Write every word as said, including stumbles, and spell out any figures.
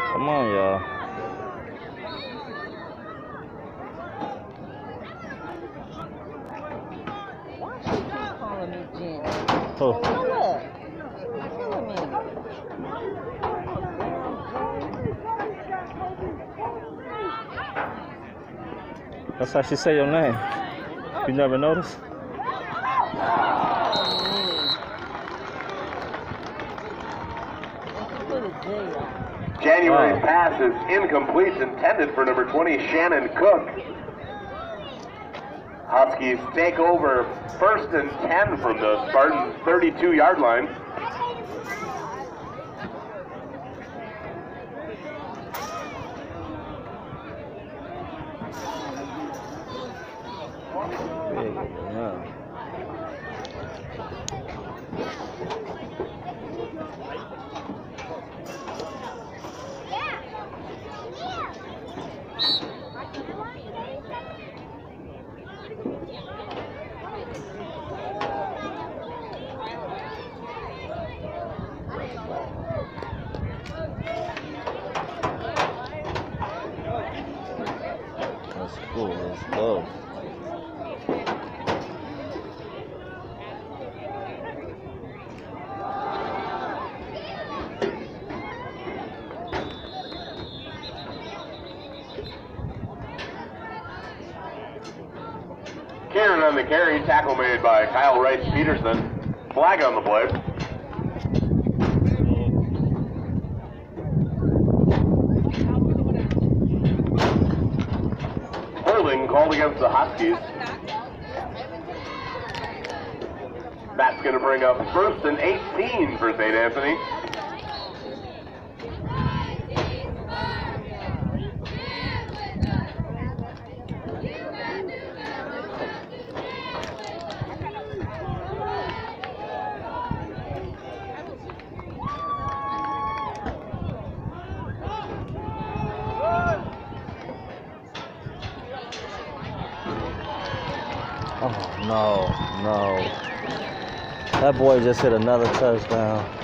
Come on, y'all. Why she keep calling me Jen? Oh. Look, you're killing me. That's how she say your name. You never noticed? January's Oh. pass is incomplete, intended for number twenty, Shannon Cook. Huskies take over first and ten from the Spartans' thirty-two yard line. Yeah. That's cool. Let's go. Kieran on the carry, tackle made by Kyle Rice-Peterson. Flag on the play. Holding called against the Huskies. That's going to bring up first and eighteen for Saint Anthony. Oh, no, no. That boy just hit another touchdown.